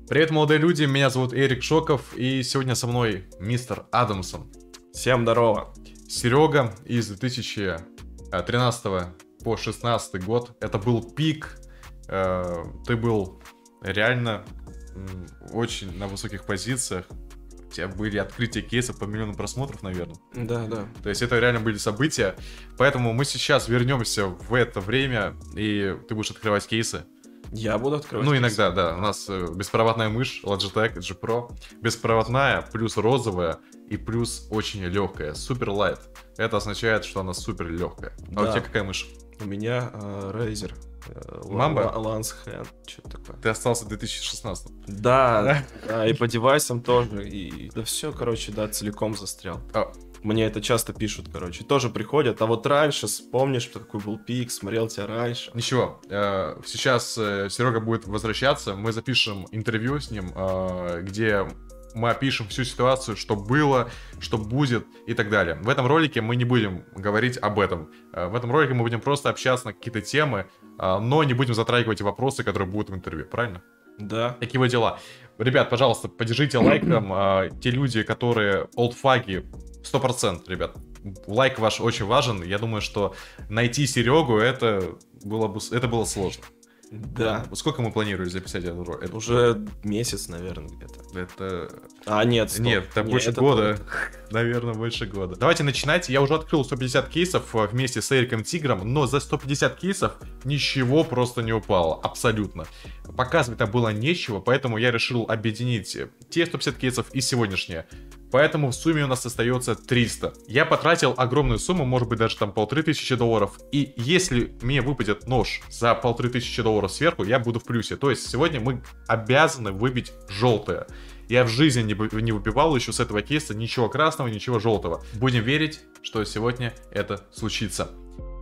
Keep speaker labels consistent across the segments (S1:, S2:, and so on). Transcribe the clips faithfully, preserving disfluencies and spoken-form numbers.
S1: Привет, молодые люди, меня зовут Эрик Шоков, и сегодня со мной мистер Адамсон.
S2: Всем здорово.
S1: Серега из две тысячи тринадцатого по шестнадцатый год. Это был пик. Э, ты был реально м, очень на высоких позициях. У тебя были открытия кейсов по миллиону просмотров, наверное.
S2: Да, да.
S1: То есть это реально были события. Поэтому мы сейчас вернемся в это время, и ты будешь открывать кейсы.
S2: Я буду открывать.
S1: Ну,
S2: кейсы.
S1: иногда, да. У нас э, беспроводная мышь Logitech джи Pro. Беспроводная, плюс розовая и плюс очень легкая. Супер лайт. Это означает, что она супер легкая. А
S2: Да.
S1: у тебя какая мышь?
S2: У меня э, Razer. Э,
S1: Mamba?
S2: Lance Hand. Что-то такое.
S1: Ты остался в две тысячи шестнадцатом.
S2: Да, да, и по девайсам тоже. И да все, короче, да, целиком застрял.
S1: А,
S2: Мне это часто пишут, короче. Тоже приходят. А вот раньше, вспомнишь, что какой был пик, смотрел тебя раньше.
S1: Ничего, э, сейчас э, Серега будет возвращаться. Мы запишем интервью с ним, э, где мы опишем всю ситуацию, что было, что будет и так далее. В этом ролике мы не будем говорить об этом. Э, в этом ролике мы будем просто общаться на какие-то темы, э, но не будем затрагивать вопросы, которые будут в интервью, правильно?
S2: Да.
S1: Такие вот дела. Ребят, пожалуйста, поддержите лайком. э, те люди, которые олдфаги, сто процентов, ребят. Лайк ваш очень важен. Я думаю, что найти Серегу, это было бы, это было сложно.
S2: Да.
S1: Сколько мы планировали записать этот ролик? Это
S2: Уже месяц, наверное, где-то.
S1: Это...
S2: А, нет, стоп.
S1: Нет, это
S2: Не,
S1: больше
S2: это
S1: года.
S2: было.
S1: Наверное, больше года. Давайте начинать. Я уже открыл сто пятьдесят кейсов э, вместе с Эриком Тигром, но за сто пятьдесят кейсов ничего просто не упало. Абсолютно. Показывать там было нечего, поэтому я решил объединить те сто пятьдесят кейсов и сегодняшние. Поэтому в сумме у нас остается триста. Я потратил огромную сумму, может быть даже там полторы тысячи долларов. И если мне выпадет нож за полторы тысячи долларов сверху, я буду в плюсе. То есть сегодня мы обязаны выбить желтое. Я в жизни не, бы- не выбивал еще с этого кейса ничего красного, ничего желтого. Будем верить, что сегодня это случится.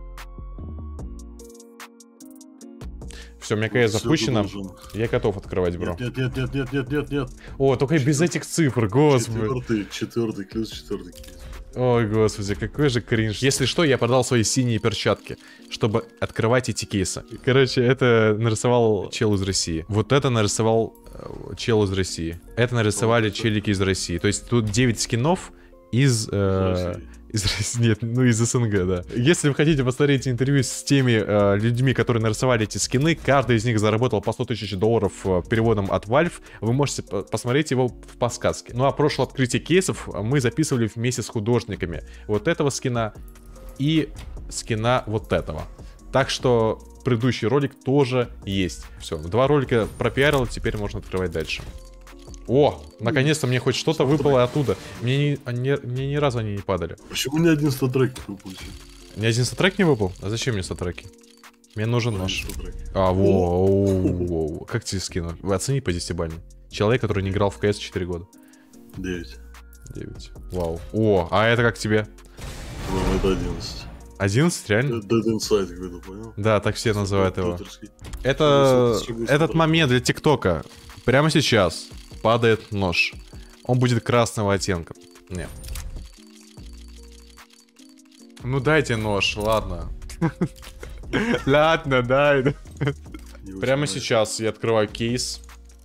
S1: Все, у меня КС
S3: Всё,
S1: запущено.
S3: ты должен.
S1: Я готов открывать, бро.
S3: Нет, нет, нет, нет, нет, нет, нет.
S1: О, только без этих цифр, господи.
S3: Четвертый, четвертый, плюс четвертый кейс.
S1: Ой, господи, какой же кринж. Если что, я продал свои синие перчатки, чтобы открывать эти кейсы. Короче, это нарисовал чел из России. Вот это нарисовал э, чел из России. Это нарисовали челики из России. То есть тут девять скинов из... э,
S3: России.
S1: из России. Нет, ну из СНГ, да. Если вы хотите посмотреть интервью с теми э, людьми, которые нарисовали эти скины, каждый из них заработал по сто тысяч долларов э, переводом от Valve. Вы можете по- посмотреть его в подсказке. Ну а прошлое открытие кейсов мы записывали вместе с художниками. Вот этого скина и скина вот этого. Так что предыдущий ролик тоже есть. Все, два ролика пропиарил, теперь можно открывать дальше. О, наконец-то мне хоть что-то выпало оттуда. Мне ни, они- мне ни разу они не падали.
S3: Почему ни один статрек не выпустил?
S1: Ни один статрек не выпал? А зачем мне статреки? Мне нужен
S3: Один
S1: нож.
S3: статрек.
S1: А, во, воу, воу. Как тебе скину? Вы оцени по десятибалльной. Человек, который не играл в КС четыре года.
S3: Девять.
S1: девять. Вау. О, а это как тебе?
S3: Ну, это одиннадцать.
S1: одиннадцать, реально?
S3: Dead Inside какой-то, понял?
S1: Да, так все называют его.
S3: Дотерский.
S1: Это
S3: Ну, с- с другой
S1: этот
S3: стороны.
S1: момент для ТикТока. Прямо сейчас падает нож. Он будет красного оттенка. Нет. Ну дайте нож, ладно. Ладно, дай.
S3: Не очень
S1: Прямо
S3: нравится.
S1: сейчас я открываю кейс,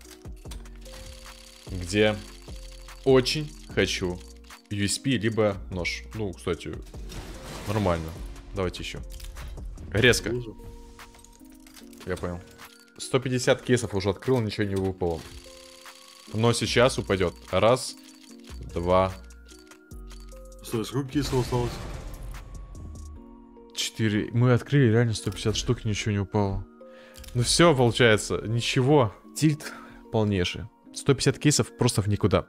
S1: где очень хочу ю эс пи либо нож. Ну, кстати, нормально. Давайте еще. Резко.
S3: Тоже.
S1: Я понял. сто пятьдесят кейсов уже открыл, ничего не выпало. Но сейчас упадет. Раз, два,
S3: Стой, сколько кейсов осталось?
S1: четыре. Мы открыли реально сто пятьдесят штук, ничего не упало. Ну все, получается, ничего. Тильт полнейший. сто пятьдесят кейсов просто в никуда.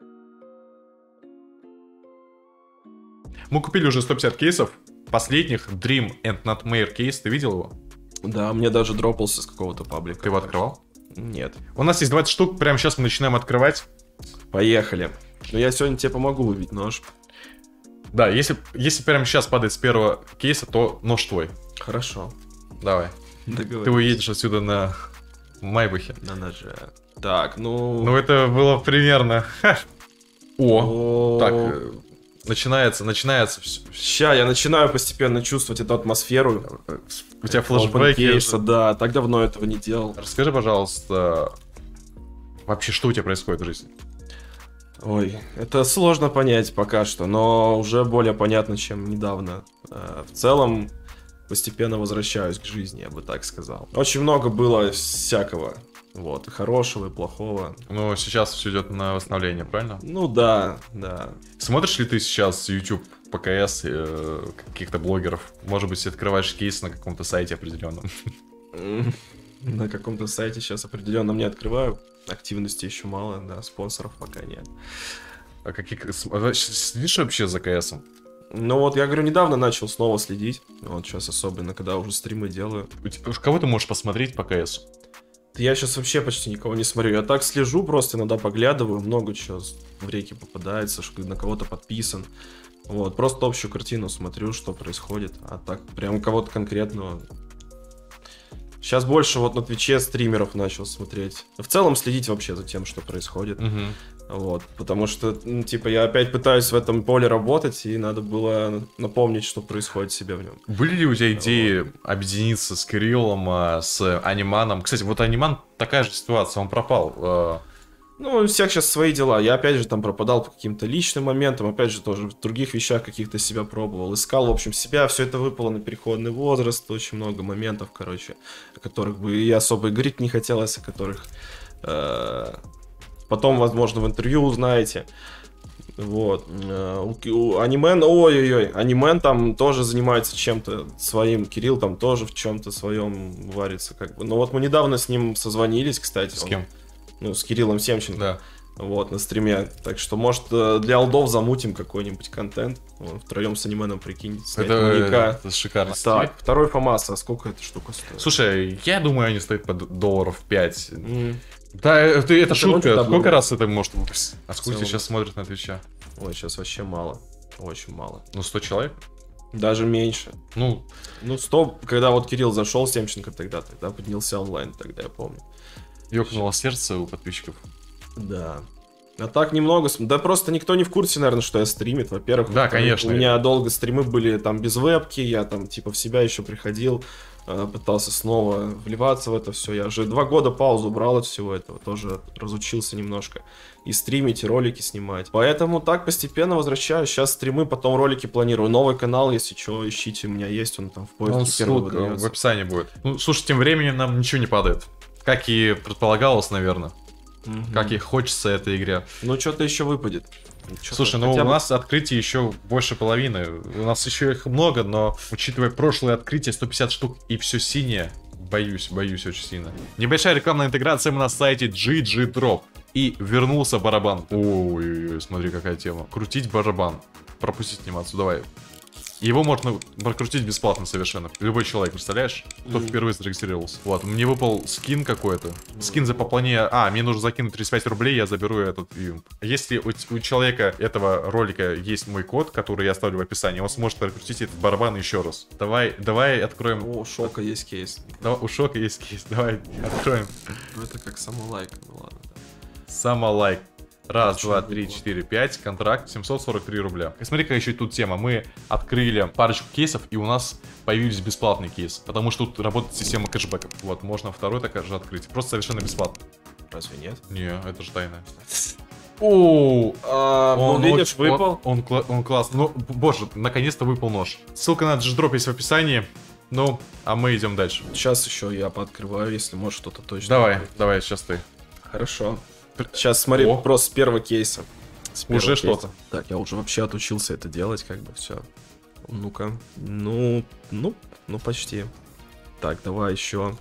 S1: Мы купили уже сто пятьдесят кейсов. Последних Dream and Nightmare кейс. Ты видел его?
S2: Да, мне даже дропался с какого-то паблика.
S1: Ты его открывал?
S2: Нет.
S1: У нас есть двадцать штук. Прямо сейчас мы начинаем открывать.
S2: Поехали. Ну я сегодня тебе помогу выбить нож.
S1: Да, если, если прямо сейчас падает с первого кейса, то нож твой.
S2: Хорошо.
S1: Давай.
S2: Договорились.
S1: Ты уедешь отсюда на Майбахе.
S2: На ноже. Так, ну...
S1: Ну, это было примерно... О,
S2: О,
S1: так, э, начинается, начинается все.
S2: Ща, я начинаю постепенно чувствовать эту атмосферу.
S1: У тебя флешбеки.
S2: Кейса, да, так давно этого не делал.
S1: Расскажи, пожалуйста, Вообще, что у тебя происходит в жизни?
S2: Ой, это сложно понять пока что, но уже более понятно, чем недавно. В целом, постепенно возвращаюсь к жизни, я бы так сказал. Очень много было всякого, вот, и хорошего, и плохого.
S1: Ну, сейчас все идет на восстановление, правильно?
S2: Ну да, да.
S1: Смотришь ли ты сейчас YouTube, ПКС, э, каких-то блогеров? Может быть, открываешь кейс на каком-то сайте определенном?
S2: На каком-то сайте сейчас определенно не открываю. Активности еще мало, да, спонсоров пока нет.
S1: А какие... Следишь вообще за КСом?
S2: Ну вот, я говорю, недавно начал снова следить. Вот сейчас особенно, когда уже стримы делаю.
S1: Кого ты можешь посмотреть по КСу?
S2: Я сейчас вообще почти никого не смотрю. Я так слежу, просто иногда поглядываю. Много чего в реки попадается, что на кого-то подписан. Вот, просто общую картину смотрю, что происходит. А так, прям кого-то конкретного... Сейчас больше вот на Твиче стримеров начал смотреть. В целом следить вообще за тем, что происходит.
S1: Угу.
S2: Вот, потому что, ну, типа, я опять пытаюсь в этом поле работать, и надо было напомнить, что происходит себе в нем.
S1: Были ли у тебя идеи вот. объединиться с Кириллом, с Аниманом? Кстати, вот Аниман такая же ситуация, он пропал.
S2: Ну, у всех сейчас свои дела. Я, опять же, там пропадал по каким-то личным моментам, опять же, тоже в других вещах каких-то себя пробовал. Искал, в общем, себя. Все это выпало на переходный возраст. Очень много моментов, короче, о которых бы и особо и говорить не хотелось, о которых э, потом, возможно, в интервью узнаете. Вот. У Анимен, ой-ой-ой, Анимен там тоже занимается чем-то своим. Кирилл там тоже в чем-то своем варится, как бы. Но вот мы недавно с ним созвонились, кстати.
S1: С кем?
S2: Он... Ну, с Кириллом Семченко.
S1: Да.
S2: Вот, на стриме. Так что, может, для алдов замутим какой-нибудь контент. Вот, втроем с Анименом, прикинь.
S1: Это, это шикарно.
S2: Так, второй ФАМАС, а сколько эта штука стоит?
S1: Слушай, я думаю, они стоят по долларов пять. Mm. Да, это, это шутка. Сколько было? Раз это может выпустить? А сколько сейчас смотрят на Твича?
S2: Ой, сейчас вообще мало. Очень мало.
S1: Ну, сто человек?
S2: Даже меньше.
S1: Ну,
S2: ну сто, когда вот Кирилл зашел, Семченко тогда, тогда поднялся онлайн, тогда я помню.
S1: Ёкнуло сердце у подписчиков.
S2: Да. А так немного. Да просто никто не в курсе, наверное, что я стримит. Во-первых,
S1: да, конечно.
S2: У меня долго стримы были там без вебки. Я там типа в себя еще приходил. Пытался снова вливаться в это все. Я уже два года паузу брал от всего этого. Тоже разучился немножко. И стримить, и ролики снимать. Поэтому так постепенно возвращаюсь. Сейчас стримы, потом ролики планирую. Новый канал, если что, ищите. У меня есть он там в поиске.
S1: Он ссылка в описании будет. Ну, слушай, тем временем нам ничего не падает. Как и предполагалось, наверное. Угу. Как и хочется этой игре.
S2: Ну, что-то еще выпадет. Что-то
S1: Слушай, ну у бы... нас открытий еще больше половины. У нас еще их много, но учитывая прошлые открытия, сто пятьдесят штук и все синее, боюсь, боюсь очень сильно. Небольшая рекламная интеграция на сайте джи джи Drop. И вернулся барабан. Ой-ой-ой, смотри, какая тема. Крутить барабан. Пропустить анимацию, давай. Его можно прокрутить бесплатно совершенно. Любой человек, представляешь? Кто mm-hmm. впервые зарегистрировался. Вот, мне выпал скин какой-то. Mm-hmm. Скин за пополнение... А, мне нужно закинуть тридцать пять рублей, я заберу этот юмп. Если у, у человека этого ролика есть мой код, который я оставлю в описании, он сможет прокрутить этот барабан еще раз. Давай, давай откроем...
S2: О, у Шока есть кейс.
S1: Давай, у Шока есть кейс, давай откроем.
S2: Ну это как самолайк, ну ладно.
S1: Самолайк. Раз, два, три, четыре, пять, контракт, семьсот сорок три рубля. И смотри, какая еще тут тема. Мы открыли парочку кейсов, и у нас появились бесплатные кейсы. Потому что тут работает система кэшбэков. Вот, можно второй такой же открыть. Просто совершенно бесплатно.
S2: Разве нет?
S1: Не, это же тайна. О,
S2: а, он, ну, видишь,
S1: он,
S2: выпал.
S1: Он, он, он классный. Ну, боже, наконец-то выпал нож. Ссылка на джи дроп есть в описании. Ну, а мы идем дальше.
S2: Сейчас еще я пооткрываю, если может что-то точно.
S1: Давай, будет. давай, сейчас ты.
S2: Хорошо. Сейчас смотри,
S1: О.
S2: просто с первого кейса. С первого
S1: уже
S2: кейса.
S1: что-то.
S2: Так, я уже вообще отучился это делать, как бы все. Ну-ка. Ну, ну, ну почти. Так, давай еще.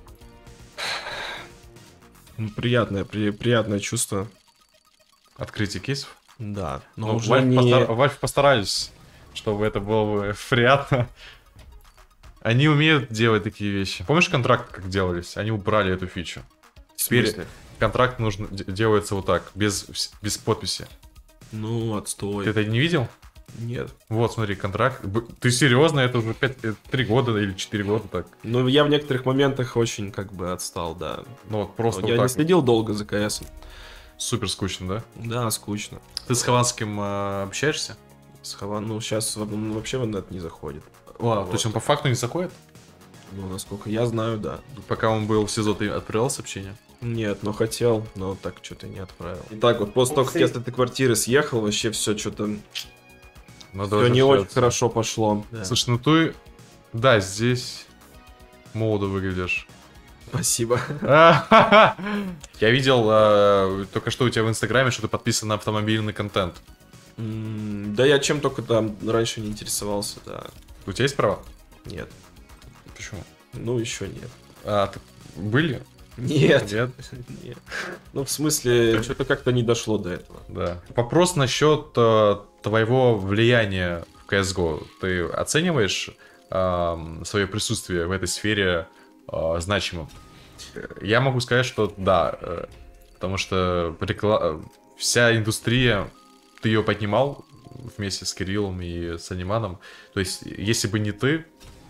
S2: Ну, приятное, при, приятное чувство.
S1: Открытие кейсов?
S2: Да.
S1: Но ну, уже Valve, не... постар... Valve постарались, чтобы это было бы приятно. Они умеют делать такие вещи. Помнишь контракт, как делались? Они убрали эту фичу. Теперь контракт нужно делается вот так, без, без подписи.
S2: Ну, отстой.
S1: Ты это не видел?
S2: Нет.
S1: Вот, смотри, контракт. Ты серьезно? Это уже три года или четыре года так?
S2: Ну, я в некоторых моментах очень как бы отстал, да.
S1: Ну, вот просто
S2: Я
S1: вот
S2: не следил долго за КСом.
S1: Супер скучно, да?
S2: Да, скучно.
S1: Ты с Хованским э, общаешься?
S2: С Хован... Ну, сейчас он вообще в инет не заходит.
S1: Ладно, вот. То есть он по факту не заходит?
S2: Ну, насколько я знаю, да.
S1: Пока он был в СИЗО, ты отправлял сообщение?
S2: Нет, но хотел, но так что-то не отправил. И так вот, после того, как я с этой квартиры съехал, вообще все что-то...
S1: Надо
S2: Все не очень
S1: возвращаться.
S2: хорошо пошло. Да.
S1: Слушай, ну ты... Да, здесь молодо выглядишь.
S2: Спасибо.
S1: Я видел э, только что у тебя в Инстаграме, что ты подписан на автомобильный контент.
S2: М, Да я чем только там раньше не интересовался, да.
S1: У тебя есть права?
S2: Нет.
S1: Почему?
S2: Ну, еще нет.
S1: А, ты... были?
S2: Нет.
S1: Нет?
S2: Нет. Ну, в смысле, что-то как-то не дошло до этого.
S1: Да. Вопрос насчет э, твоего влияния в си эс го. Ты оцениваешь э, свое присутствие в этой сфере э, значимым? Я могу сказать, что да. Э, потому что прикла... вся индустрия, ты ее поднимал вместе с Кириллом и с Аниманом. То есть, если бы не ты,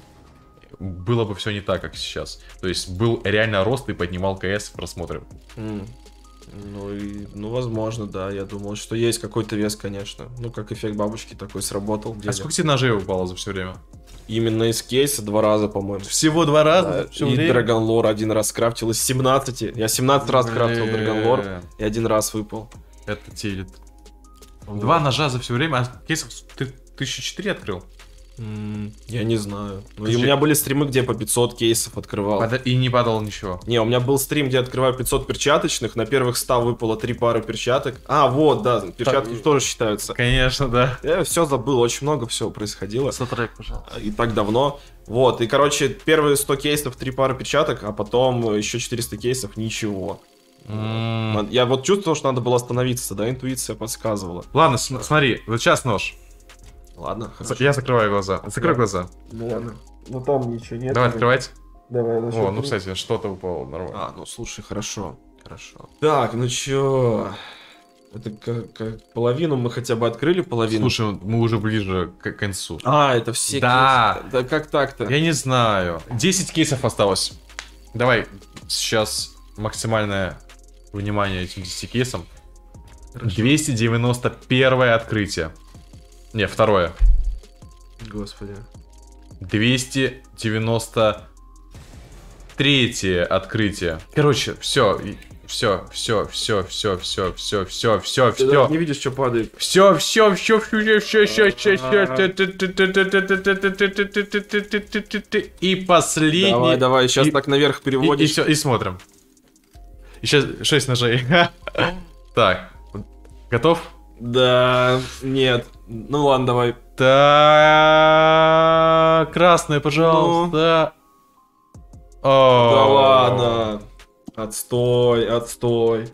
S1: было бы все не так, как сейчас. То есть, был реально рост и поднимал КС в просмотре.
S2: М. Ну, и, ну, возможно, да. Я думал, что есть какой-то вес, конечно. Ну, как эффект бабочки такой сработал.
S1: А
S2: где-то.
S1: сколько тебе ножей упало за все время?
S2: Именно из кейса два раза, по-моему.
S1: Всего два раза?
S2: Да,
S1: за всё
S2: и
S1: время?
S2: Dragon Lore один раз крафтил из семнадцати. Я семнадцать раз крафтил Dragon Lore,
S1: Блин,
S2: и один раз выпал.
S1: Это телет.
S2: Вот.
S1: Два ножа за все время, а кейсов ты тысяча четыре открыл?
S2: М, Я не знаю. Ну, и
S1: Подожди.
S2: у меня были стримы, где по пятьсот кейсов открывал.
S1: Пода- И не падало ничего.
S2: Не, у меня был стрим, где я открываю пятьсот перчаточных, на первых ста выпало три пары перчаток. А, вот, да, перчатки
S1: Так,
S2: тоже считаются.
S1: Конечно, да.
S2: Я все забыл, очень много всего происходило.
S1: Сотрек, пожалуйста.
S2: И так давно. Вот, и, короче, первые сто кейсов, три пары перчаток, а потом еще четыреста кейсов, ничего.
S1: М.
S2: Я вот чувствовал, что надо было остановиться, да, интуиция подсказывала.
S1: Ладно, см- смотри, вот сейчас нож.
S2: Ладно,
S1: С-
S2: хорошо.
S1: Я закрываю глаза. Закрой
S2: Да.
S1: глаза.
S2: Ну ладно. Ну там ничего нет.
S1: Давай открывать.
S2: Давай,
S1: О, ну, кстати, что-то упало нормально.
S2: А, ну слушай, хорошо. Хорошо. Так, ну чё? Это как, как половину мы хотя бы открыли, половину.
S1: Слушай, мы уже ближе к концу.
S2: А, это все
S1: Да.
S2: кейсы. Да как так-то?
S1: Я не знаю. десять кейсов осталось. Давай сейчас максимальное внимание этим десяти кейсам. двести девяносто первое открытие. Не, второе.
S2: Господи.
S1: двести девяносто третье открытие. Короче, все, все, все, все, все, все, все, все, все,
S2: Ты даже не
S1: все.
S2: видишь, что падает.
S1: Все, все, все, все, все, все, все, все. И последний.
S2: Давай, давай, сейчас
S1: и-
S2: так наверх
S1: И,
S2: переводишь.
S1: все, и смотрим. Еще шесть ножей. Так, готов?
S2: Да, нет. Ну ладно, давай.
S1: Так, красное, пожалуйста.
S2: Да
S1: О.
S2: ладно. Отстой, отстой.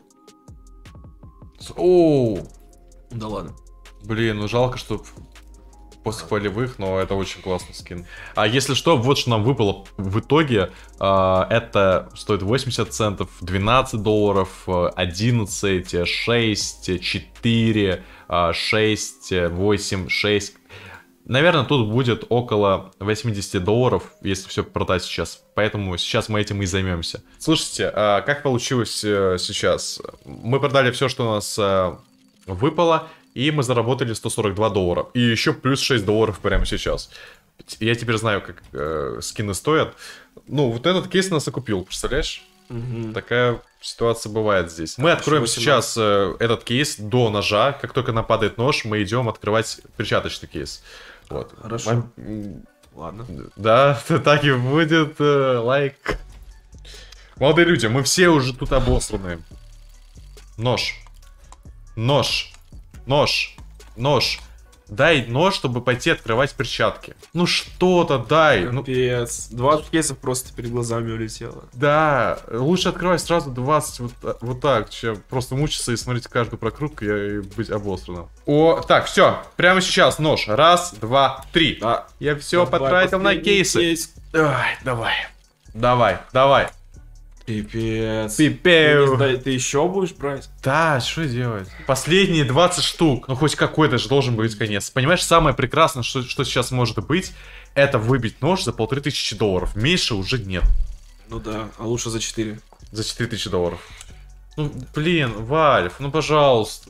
S1: Оу.
S2: Да ладно.
S1: Блин, ну жалко, что после полевых, но это очень классный скин. А если что, вот что нам выпало в итоге. а, Это стоит восемьдесят центов, двенадцать долларов, одиннадцать, шесть, четыре, шесть, восемь, шесть. Наверное, тут будет около восемьдесят долларов, если все продать сейчас. Поэтому сейчас мы этим и займемся. Слушайте, а как получилось э, сейчас? Мы продали все, что у нас э, выпало, и мы заработали сто сорок два доллара. И еще плюс шесть долларов прямо сейчас. Я теперь знаю, как э, скины стоят. Ну, вот этот кейс нас окупил, представляешь?
S2: Мгм.
S1: Такая ситуация бывает здесь. Мы откроем
S2: восемнадцать.
S1: сейчас э, этот кейс до ножа. Как только нападает нож, мы идем открывать перчаточный кейс. Вот.
S2: Хорошо.
S1: Мам- м,
S2: Ладно.
S1: Да, так и будет. э, Лайк. Молодые люди, мы все уже тут обосраны. Нож. Нож. Нож. Нож. Дай нож, чтобы пойти открывать перчатки. Ну что-то дай. Ну,
S2: Капец. двадцать кейсов просто перед глазами улетело.
S1: да, лучше открывать сразу двадцать вот, та- вот так, чем просто мучиться и смотреть каждую прокрутку и быть обосранным. О, так, все, прямо сейчас нож. Раз, два, три.
S2: Да.
S1: Я все потратил на кейсы.
S2: Кейс.
S1: Давай, давай. Давай, давай.
S2: Пипец. Ты,
S1: Пипеу.
S2: не сдай- ты еще будешь брать?
S1: Да, что делать? Последние двадцать штук. Ну, хоть какой-то же должен быть конец. Понимаешь, самое прекрасное, что, что сейчас может быть, это выбить нож за полторы тысячи долларов. Меньше уже нет.
S2: Ну да, а лучше за четыре.
S1: За четыре тысячи долларов. Ну, блин, Вальф, ну, пожалуйста.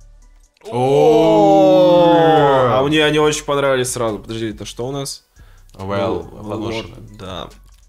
S2: А мне они очень понравились сразу. Подожди, это что у нас?
S1: Well,
S2: Ну,
S1: подложено.
S2: вот, да.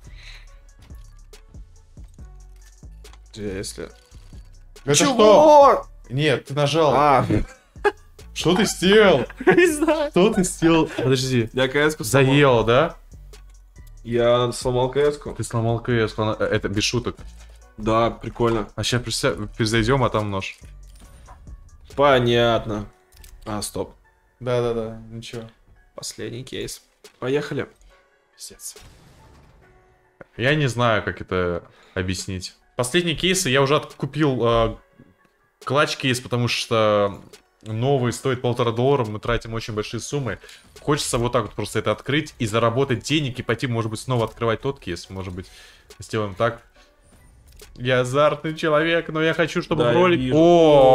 S2: Если...
S1: Это
S2: Чего?
S1: что? Нет, ты нажал.
S2: А,
S1: Что ты сделал?
S2: не знаю.
S1: Что ты сделал? Подожди.
S2: Я КС-ку сломал.
S1: Заел, да?
S2: Я сломал КС-ку.
S1: Ты сломал КС, она- это без шуток.
S2: Да, прикольно.
S1: А сейчас перезайдем, а там нож.
S2: Понятно. А, стоп.
S1: Да-да-да, ничего.
S2: Последний кейс. Поехали. Пиздец.
S1: Я не знаю, как это объяснить. Последние кейсы я уже купил э, клатч кейс, потому что новый стоит полтора доллара, мы тратим очень большие суммы. Хочется вот так вот просто это открыть и заработать денег, и пойти, может быть, снова открывать тот кейс. Может быть, сделаем так. Я азартный человек, но я хочу, чтобы
S2: Да,
S1: в
S2: я
S1: ролик...
S2: вижу.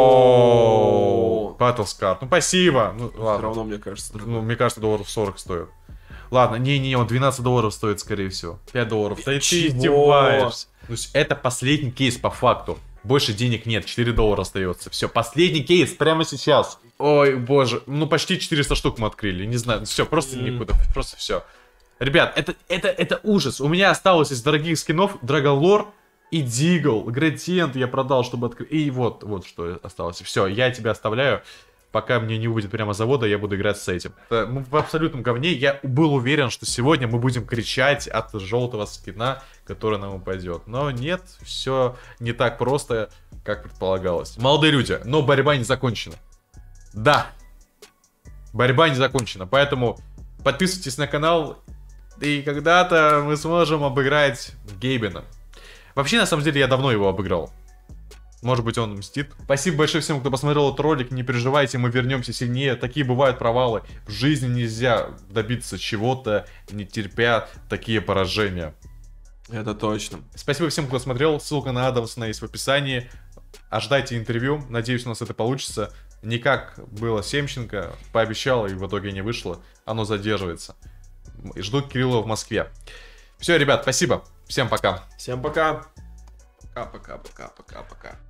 S1: О, Battlescar. Ну, спасибо. Ну,
S2: Все
S1: ладно.
S2: равно, мне кажется, дорого.
S1: Ну, мне кажется, долларов сорок стоит. Ладно, не-не, он двенадцать долларов стоит, скорее всего. пять долларов. Да ты
S2: Чего?
S1: издеваешься. То есть это последний кейс по факту. Больше денег нет, четыре доллара остается. Все, последний кейс прямо сейчас. Ой, боже. Ну, почти четыреста штук мы открыли. Не знаю, все, просто
S2: М.
S1: никуда. Просто все. Ребят, это, это, это ужас. У меня осталось из дорогих скинов Драголор и Дигл. Градиент я продал, чтобы открыть. И вот, вот что осталось. Все, я тебя оставляю. Пока мне не будет прямо завода, я буду играть с этим. Это, мы в абсолютном говне. Я был уверен, что сегодня мы будем кричать от желтого скина, который нам упадет. Но нет, все не так просто, как предполагалось. Молодые люди, но борьба не закончена. Да, борьба не закончена. Поэтому подписывайтесь на канал, и когда-то мы сможем обыграть Гейбена. Вообще, на самом деле, я давно его обыграл. Может быть, он мстит. Спасибо большое всем, кто посмотрел этот ролик. Не переживайте, мы вернемся сильнее. Такие бывают провалы. В жизни нельзя добиться чего-то, не терпя такие поражения.
S2: Это точно.
S1: Спасибо всем, кто смотрел. Ссылка на Адамсона есть в описании. Ожидайте интервью. Надеюсь, у нас это получится. Не как было Семченко. Пообещал, и в итоге не вышло. Оно задерживается. Жду Кирилла в Москве. Все, ребят, спасибо. Всем пока.
S2: Всем пока. Пока-пока-пока-пока-пока.